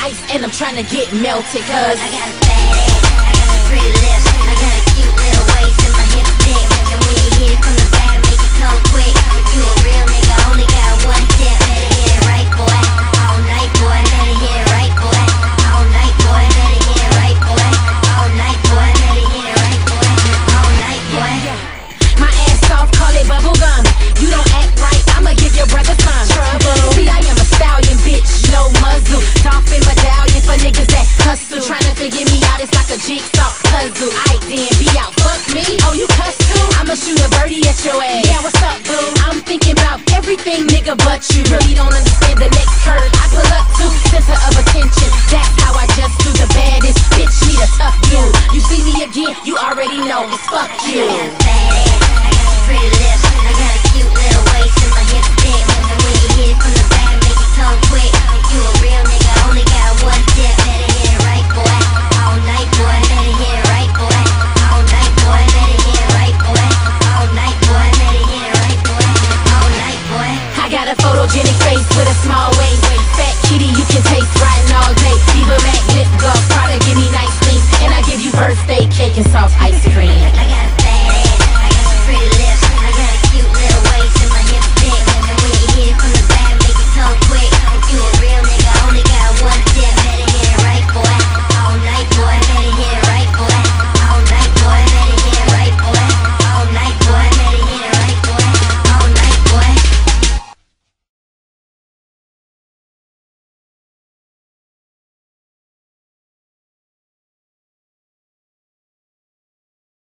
ice and I'm trying to get melted, cause I got a fat ass, I got some pretty lips, I got a cute little waist and my hips thick. And when you hit it from the back, make it come quick. You a real nigga, only got one tip. Better hit it right, boy, all night, boy. Better hit it right, boy, all night, boy. Better hit it right, boy, all night, boy. Better hit it right, boy, all night, boy. my ass soft, call it bubble gum. You don't act right, I'ma give your brother some trouble. See, I am a stallion, bitch, no muzzle. Dolphin medallion for niggas that hustle. Tryna figure me out, it's like a jigsaw puzzle. Aight then, be out, fuck me. Oh, you cuss too? I'ma shoot a birdie at your ass. Yeah, what's up, boo? I'm thinking about everything, nigga, but you really don't understand the next curve I pull up to. Center of attention, that's how I just do. The baddest bitch need a tough dude. You see me again, you already know it's fuck you. I got a fat ass, I got some pretty lips, I got a cute little waist and my hips thick. And when you hit it from the back, make it come quick. You a real nigga, only got one tip. Better hit it right, boy, all night, boy. Better hit it right, boy, all night, boy. Better hit it right, boy, all night, boy. Better hit it right, boy, all night, boy. I got a photogenic face with a small waist. Fat kitty, you can taste riding all day. Diva Mac, lip gloss, Prada, give me nice things. And I give you birthday cake and soft ice cream. I got a